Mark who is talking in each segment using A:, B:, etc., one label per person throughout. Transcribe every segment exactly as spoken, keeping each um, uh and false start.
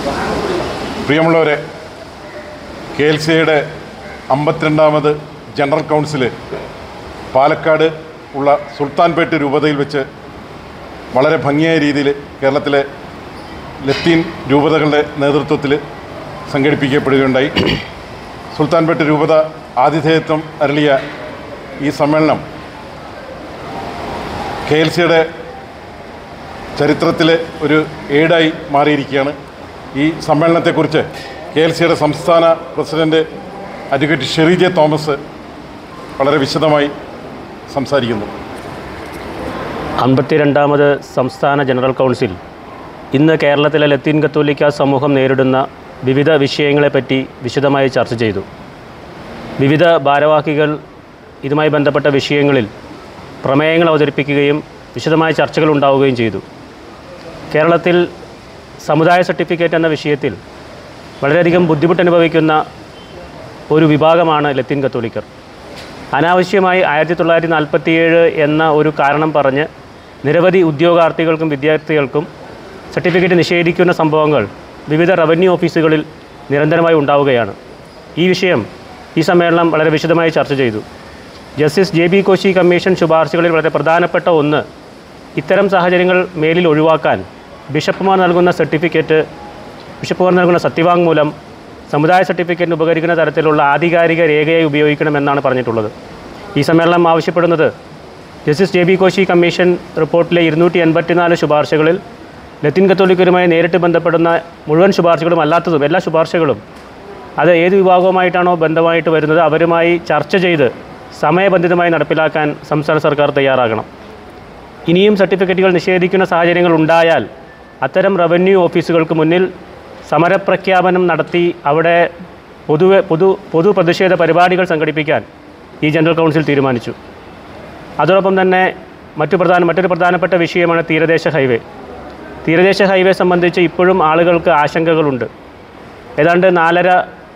A: പ്രിയമുള്ളവരെ, K L C എയുടെ അമ്പത്തിരണ്ടാമത് general council Palakkad ഉള്ള സുൽത്താൻപേട്ട് രൂപതയിൽ വെച്ച് വളരെ ഭംഗിയായ രീതിയിൽ കേരളത്തിലെ ലത്തീൻ രൂപതകളുടെ നേതൃത്വത്തിൽ സംഘടിപ്പിക്കപ്പെടുകയുണ്ടായി. സുൽത്താൻപേട്ട് രൂപത ആതിഥേയത്വം അരളിയ ഈ സമ്മേളനം കെ എൽ സിയുടെ ചരിത്രത്തിലെ ഒരു ഏടായി മാറിയിരിക്കുകയാണ്. ഈ സമ്മേളനത്തെക്കുറിച്ച് കെ എൽ സിയുടെ സംസ്ഥാന president advocate Sherry J Thomas വളരെ വിശദമായി സംസാരിക്കുന്നു.
B: അമ്പത്തിരണ്ടാമത് സംസ്ഥാന ജനറൽ കൗൺസിൽ ഇന്ന് കേരളത്തിലെ ലത്തീൻ കത്തോലിക്ക സമൂഹം നേരിടുന്ന വിവിധ വിഷയങ്ങളെപ്പറ്റി വിശദമായി ചർച്ച ചെയ്തു. വിവിധ ഭാരവാഹികൾ ഇതുമായി ബന്ധപ്പെട്ട വിഷയങ്ങളിൽ പ്രമേയങ്ങൾ അവതരിപ്പിക്കുകയും വിശദമായ ചർച്ചകൾ ഉണ്ടാവുകയും ചെയ്തു. കേരളത്തിൽ സമുദായ സർട്ടിഫിക്കറ്റ് എന്ന വിഷയത്തിൽ വളരെയധികം ബുദ്ധിമുട്ടനുഭവിക്കുന്ന ഒരു വിഭാഗമാണ് ലത്തീൻ കത്തോലിക്കർ. അനാവശ്യമായി ആയിരത്തി തൊള്ളായിരത്തി നാൽപ്പത്തിയേഴ് എന്ന ഒരു കാരണം പറഞ്ഞ് നിരവധി ഉദ്യോഗാർത്ഥികൾക്കും വിദ്യാർത്ഥികൾക്കും സർട്ടിഫിക്കറ്റ് നിഷേധിക്കുന്ന സംഭവങ്ങൾ വിവിധ റവന്യൂ ഓഫീസുകളിൽ നിരന്തരമായി ഉണ്ടാവുകയാണ്. ഈ വിഷയം ഈ സമ്മേളനം വളരെ വിശദമായി ചർച്ച ചെയ്തു. Justice J B Koshi commission ശുപാർശകളിൽ വളരെ പ്രധാനപ്പെട്ട ഒന്ന് ഇത്തരം സാഹചര്യങ്ങൾ മേലിൽ ഒഴിവാക്കാൻ ബിഷപ്പുമാർ നൽകുന്ന സർട്ടിഫിക്കറ്റ് ബിഷപ്പുമാർ നൽകുന്ന സത്യവാങ്മൂലം സമുദായ സർട്ടിഫിക്കറ്റിന് ഉപകരിക്കുന്ന തരത്തിലുള്ള ആധികാരിക രേഖയായി ഉപയോഗിക്കണമെന്നാണ് പറഞ്ഞിട്ടുള്ളത്. ഈ സമ്മേളനം ആവശ്യപ്പെടുന്നത് justice J B Koshi commission റിപ്പോർട്ടിലെ ഇരുന്നൂറ്റി എൺപത്തിനാല് ശുപാർശകളിൽ ലത്തീൻ കത്തോലിക്കരുമായി നേരിട്ട് ബന്ധപ്പെടുന്ന മുഴുവൻ ശുപാർശകളും അല്ലാത്തതും എല്ലാ ശുപാർശകളും അത് ഏത് വിഭാഗവുമായിട്ടാണോ ബന്ധമായിട്ട് വരുന്നത് അവരുമായി ചർച്ച ചെയ്ത് സമയബന്ധിതമായി നടപ്പിലാക്കാൻ സംസ്ഥാന സർക്കാർ തയ്യാറാകണം. ഇനിയും സർട്ടിഫിക്കറ്റുകൾ നിഷേധിക്കുന്ന സാഹചര്യങ്ങൾ ഉണ്ടായാൽ അത്തരം റവന്യൂ ഓഫീസുകൾക്ക് മുന്നിൽ സമരപ്രഖ്യാപനം നടത്തി അവിടെ പൊതു പൊതു പൊതു പ്രതിഷേധ പരിപാടികൾ സംഘടിപ്പിക്കാൻ ഈ ജനറൽ കൗൺസിൽ തീരുമാനിച്ചു. അതോടൊപ്പം തന്നെ മറ്റു പ്രധാന മറ്റൊരു പ്രധാനപ്പെട്ട വിഷയമാണ് തീരദേശ ഹൈവേ. തീരദേശ ഹൈവേ സംബന്ധിച്ച് ഇപ്പോഴും ആളുകൾക്ക് ആശങ്കകളുണ്ട്. ഏതാണ്ട് നാലര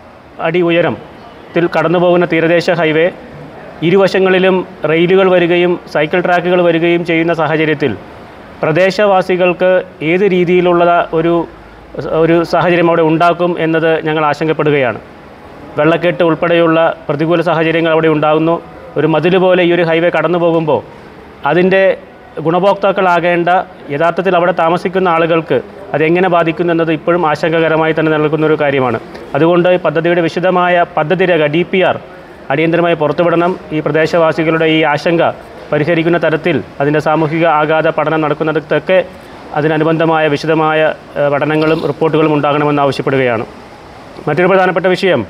B: അടി ഉയരത്തിൽ കടന്നുപോകുന്ന തീരദേശ ഹൈവേ ഇരുവശങ്ങളിലും റെയിലുകൾ വരികയും സൈക്കിൾ ട്രാക്കുകൾ വരികയും ചെയ്യുന്ന സാഹചര്യത്തിൽ പ്രദേശവാസികൾക്ക് ഏത് രീതിയിലുള്ള ഒരു ഒരു സാഹചര്യം അവിടെ ഉണ്ടാക്കും എന്നത് ഞങ്ങൾ ആശങ്കപ്പെടുകയാണ്. വെള്ളക്കെട്ട് ഉൾപ്പെടെയുള്ള പ്രതികൂല സാഹചര്യങ്ങൾ അവിടെ ഉണ്ടാകുന്നു. ഒരു മതിൽ പോലെ ഈ ഒരു ഹൈവേ കടന്നു പോകുമ്പോൾ അതിൻ്റെ ഗുണഭോക്താക്കളാകേണ്ട യഥാർത്ഥത്തിൽ അവിടെ താമസിക്കുന്ന ആളുകൾക്ക് അതെങ്ങനെ ബാധിക്കുന്നു എന്നത് ഇപ്പോഴും ആശങ്കകരമായി തന്നെ നിലനിൽക്കുന്ന ഒരു കാര്യമാണ്. അതുകൊണ്ട് പദ്ധതിയുടെ വിശദമായ പദ്ധതി രേഖ ഡി പി ആർ അടിയന്തരമായി പുറത്തുവിടണം. ഈ പ്രദേശവാസികളുടെ ഈ ആശങ്ക പരിഹരിക്കുന്ന തരത്തിൽ അതിൻ്റെ സാമൂഹിക ആഘാത പഠനം നടക്കുന്നിടത്തൊക്കെ അതിനനുബന്ധമായ വിശദമായ പഠനങ്ങളും റിപ്പോർട്ടുകളും ഉണ്ടാകണമെന്ന് ആവശ്യപ്പെടുകയാണ്. മറ്റൊരു പ്രധാനപ്പെട്ട വിഷയം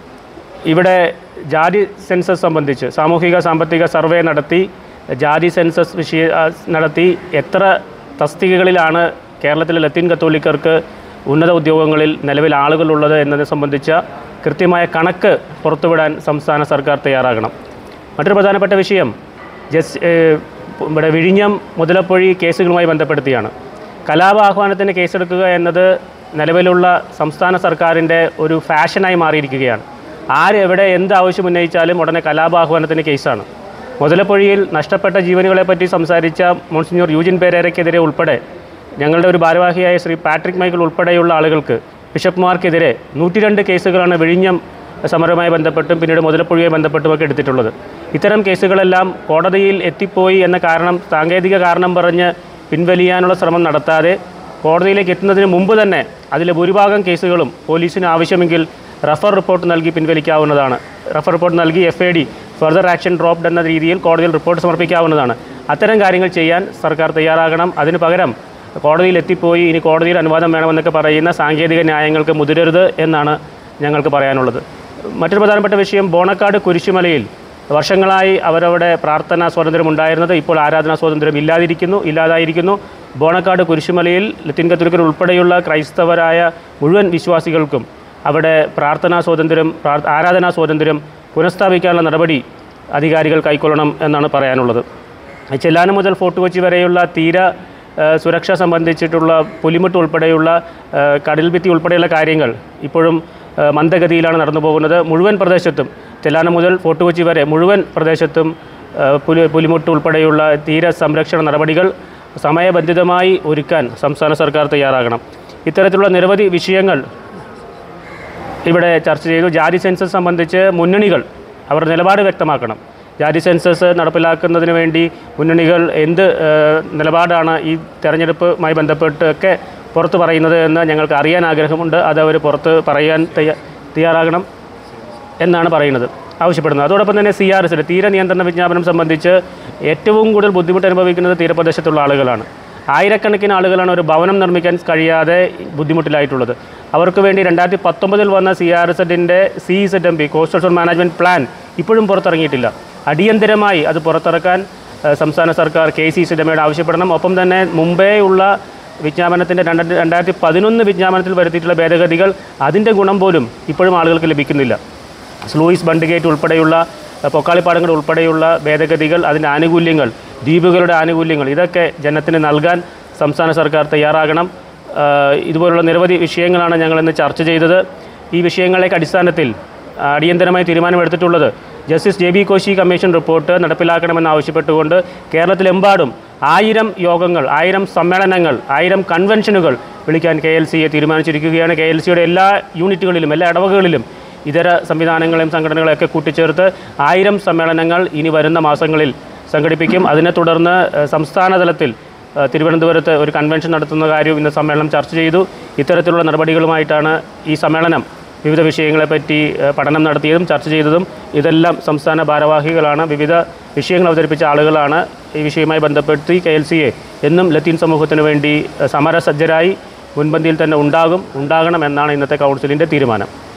B: ഇവിടെ ജാതി സെൻസസ് സംബന്ധിച്ച് സാമൂഹിക സാമ്പത്തിക സർവേ നടത്തി ജാതി സെൻസസ് വിഷയ നടത്തി എത്ര തസ്തികകളിലാണ് കേരളത്തിലെ ലത്തീൻ കത്തോലിക്കർക്ക് ഉന്നത ഉദ്യോഗങ്ങളിൽ നിലവിൽ ആളുകളുള്ളത് എന്നതിനെ സംബന്ധിച്ച കൃത്യമായ കണക്ക് പുറത്തുവിടാൻ സംസ്ഥാന സർക്കാർ തയ്യാറാകണം. മറ്റൊരു പ്രധാനപ്പെട്ട വിഷയം ജസ് ഇവിടെ വിഴിഞ്ഞം മുതലപ്പൊഴി കേസുകളുമായി ബന്ധപ്പെടുത്തിയാണ്. കലാപ ആഹ്വാനത്തിന് കേസെടുക്കുക എന്നത് നിലവിലുള്ള സംസ്ഥാന സർക്കാരിൻ്റെ ഒരു ഫാഷനായി മാറിയിരിക്കുകയാണ്. ആര് എവിടെ എന്ത് ആവശ്യം ഉന്നയിച്ചാലും ഉടനെ കലാപ ആഹ്വാനത്തിന് കേസാണ്. മുതലപ്പൊഴിയിൽ നഷ്ടപ്പെട്ട ജീവനുകളെപ്പറ്റി സംസാരിച്ച മോൺസിഞ്ഞോർ യൂജിൻ പെരേരയ്ക്കെതിരെ ഉൾപ്പെടെ ഞങ്ങളുടെ ഒരു ഭാരവാഹിയായ ശ്രീ പാട്രിക് മൈക്കിൾ ഉൾപ്പെടെയുള്ള ആളുകൾക്ക് ബിഷപ്പ്മാർക്കെതിരെ നൂറ്റി രണ്ട് കേസുകളാണ് വിഴിഞ്ഞം സമരവുമായി ബന്ധപ്പെട്ടും പിന്നീട് മുതലപ്പൊഴിയുമായി ബന്ധപ്പെട്ടുമൊക്കെ എടുത്തിട്ടുള്ളത്. ഇത്തരം കേസുകളെല്ലാം കോടതിയിൽ എത്തിപ്പോയി എന്ന കാരണം സാങ്കേതിക കാരണം പറഞ്ഞ് പിൻവലിയാനുള്ള ശ്രമം നടത്താതെ കോടതിയിലേക്ക് എത്തുന്നതിന് മുമ്പ് തന്നെ അതിലെ ഭൂരിഭാഗം കേസുകളും പോലീസിന് ആവശ്യമെങ്കിൽ റഫർ റിപ്പോർട്ട് നൽകി പിൻവലിക്കാവുന്നതാണ്. റഫർ റിപ്പോർട്ട് നൽകി F A D further action dropped എന്ന രീതിയിൽ കോടതിയിൽ റിപ്പോർട്ട് സമർപ്പിക്കാവുന്നതാണ്. അത്തരം കാര്യങ്ങൾ ചെയ്യാൻ സർക്കാർ തയ്യാറാകണം. അതിന് പകരം കോടതിയിൽ എത്തിപ്പോയി ഇനി കോടതിയിൽ അനുവാദം വേണമെന്നൊക്കെ പറയുന്ന സാങ്കേതിക ന്യായങ്ങൾക്ക് മുതിരരുത് എന്നാണ് ഞങ്ങൾക്ക് പറയാനുള്ളത്. മറ്റൊരു പ്രധാനപ്പെട്ട വിഷയം ബോണക്കാട് കുരിശുമലയിൽ വർഷങ്ങളായി അവരവിടെ പ്രാർത്ഥനാ സ്വാതന്ത്ര്യം ഉണ്ടായിരുന്നത് ഇപ്പോൾ ആരാധനാ സ്വാതന്ത്ര്യം ഇല്ലാതിരിക്കുന്നു ഇല്ലാതായിരിക്കുന്നു. ബോണക്കാട് കുരിശുമലയിൽ ലത്തീൻ കത്തോലിക്കർ ഉൾപ്പെടെയുള്ള ക്രൈസ്തവരായ മുഴുവൻ വിശ്വാസികൾക്കും അവിടെ പ്രാർത്ഥനാ സ്വാതന്ത്ര്യം ആരാധനാ സ്വാതന്ത്ര്യം പുനഃസ്ഥാപിക്കാനുള്ള നടപടി അധികാരികൾ കൈക്കൊള്ളണം എന്നാണ് പറയാനുള്ളത്. ചെല്ലാനം മുതൽ ഫോർട്ട് കൊച്ചി വരെയുള്ള തീര സുരക്ഷ സംബന്ധിച്ചിട്ടുള്ള പുലിമുട്ട് ഉൾപ്പെടെയുള്ള കടൽഭിത്തി ഉൾപ്പെടെയുള്ള കാര്യങ്ങൾ ഇപ്പോഴും മന്ദഗതിയിലാണ് നടന്നു പോകുന്നത്. മുഴുവൻ പ്രദേശത്തും ചെല്ലാനം മുതൽ ഫോർട്ട് കൊച്ചി വരെ മുഴുവൻ പ്രദേശത്തും പുലി പുലിമുട്ട് ഉൾപ്പെടെയുള്ള തീര സംരക്ഷണ നടപടികൾ സമയബന്ധിതമായി ഒരുക്കാൻ സംസ്ഥാന സർക്കാർ തയ്യാറാകണം. ഇത്തരത്തിലുള്ള നിരവധി വിഷയങ്ങൾ ഇവിടെ ചർച്ച ചെയ്തു. ജാതി സെൻസസ് സംബന്ധിച്ച് മുന്നണികൾ അവരുടെ നിലപാട് വ്യക്തമാക്കണം. ജാതി സെൻസസ് നടപ്പിലാക്കുന്നതിന് വേണ്ടി മുന്നണികൾ എന്ത് നിലപാടാണ് ഈ തെരഞ്ഞെടുപ്പുമായി ബന്ധപ്പെട്ടൊക്കെ പുറത്ത് പറയുന്നത് എന്ന് ഞങ്ങൾക്ക് അറിയാൻ ആഗ്രഹമുണ്ട്. അത് അവർ പുറത്ത് പറയാൻ തയ്യാറാകണം എന്നാണ് പറയുന്നത്, ആവശ്യപ്പെടുന്നത്. അതോടൊപ്പം തന്നെ സി ആർ എസിൽ തീര നിയന്ത്രണ വിജ്ഞാപനം സംബന്ധിച്ച് ഏറ്റവും കൂടുതൽ ബുദ്ധിമുട്ട് അനുഭവിക്കുന്നത് തീരപ്രദേശത്തുള്ള ആളുകളാണ്. ആയിരക്കണക്കിന് ആളുകളാണ് ഒരു ഭവനം നിർമ്മിക്കാൻ കഴിയാതെ ബുദ്ധിമുട്ടിലായിട്ടുള്ളത്. അവർക്ക് വേണ്ടി രണ്ടായിരത്തി പത്തൊമ്പതിൽ വന്ന സി ആർ എസിൻ്റെ C Z M P coastal zone management plan ഇപ്പോഴും പുറത്തിറങ്ങിയിട്ടില്ല. അടിയന്തരമായി അത് പുറത്തിറക്കാൻ സംസ്ഥാന സർക്കാർ കെ സി സിഡമയോട് ആവശ്യപ്പെടണം. ഒപ്പം തന്നെ മുമ്പേ ഉള്ള വിജ്ഞാപനത്തിൻ്റെ രണ്ട് രണ്ടായിരത്തി പതിനൊന്ന് വിജ്ഞാപനത്തിൽ വരുത്തിയിട്ടുള്ള ഭേദഗതികൾ അതിൻ്റെ ഗുണം പോലും ഇപ്പോഴും ആളുകൾക്ക് ലഭിക്കുന്നില്ല. സ്ലൂയിസ് ബണ്ട് ഗേറ്റ് ഉൾപ്പെടെയുള്ള പൊക്കാളിപ്പാടങ്ങൾ ഉൾപ്പെടെയുള്ള ഭേദഗതികൾ, അതിൻ്റെ ആനുകൂല്യങ്ങൾ, ദ്വീപുകളുടെ ആനുകൂല്യങ്ങൾ, ഇതൊക്കെ ജനത്തിന് നൽകാൻ സംസ്ഥാന സർക്കാർ തയ്യാറാകണം. ഇതുപോലുള്ള നിരവധി വിഷയങ്ങളാണ് ഞങ്ങളിന്ന് ചർച്ച ചെയ്തത്. ഈ വിഷയങ്ങളുടെ അടിസ്ഥാനത്തിൽ അടിയന്തരമായി തീരുമാനമെടുത്തിട്ടുള്ളത് justice J B Koshi commission report നടപ്പിലാക്കണമെന്ന് ആവശ്യപ്പെട്ടുകൊണ്ട് കേരളത്തിലെമ്പാടും ആയിരം യോഗങ്ങൾ, ആയിരം സമ്മേളനങ്ങൾ, ആയിരം കൺവെൻഷനുകൾ വിളിക്കാൻ കെ എൽ സി എ തീരുമാനിച്ചിരിക്കുകയാണ്. കെ എൽ സിയുടെ എല്ലാ യൂണിറ്റുകളിലും എല്ലാ ഇടവകകളിലും ഇതര സംവിധാനങ്ങളെയും സംഘടനകളെയൊക്കെ കൂട്ടിച്ചേർത്ത് ആയിരം സമ്മേളനങ്ങൾ ഇനി വരുന്ന മാസങ്ങളിൽ സംഘടിപ്പിക്കും. അതിനെ തുടർന്ന് സംസ്ഥാന തലത്തിൽ തിരുവനന്തപുരത്ത് ഒരു കൺവെൻഷൻ നടത്തുന്ന കാര്യവും ഇന്ന് സമ്മേളനം ചർച്ച ചെയ്തു. ഇത്തരത്തിലുള്ള നടപടികളുമായിട്ടാണ് ഈ സമ്മേളനം വിവിധ വിഷയങ്ങളെപ്പറ്റി പഠനം നടത്തിയതും ചർച്ച ചെയ്തതും. ഇതെല്ലാം സംസ്ഥാന ഭാരവാഹികളാണ്, വിവിധ വിഷയങ്ങൾ അവതരിപ്പിച്ച ആളുകളാണ്. ഈ വിഷയവുമായി ബന്ധപ്പെടുത്തി കെ എൽ സി എ എന്നും ലത്തീൻ സമൂഹത്തിന് വേണ്ടി സമരസജ്ജരായി മുൻപന്തിയിൽ തന്നെ ഉണ്ടാകും ഉണ്ടാകണം എന്നാണ് ഇന്നത്തെ കൗൺസിലിൻ്റെ തീരുമാനം.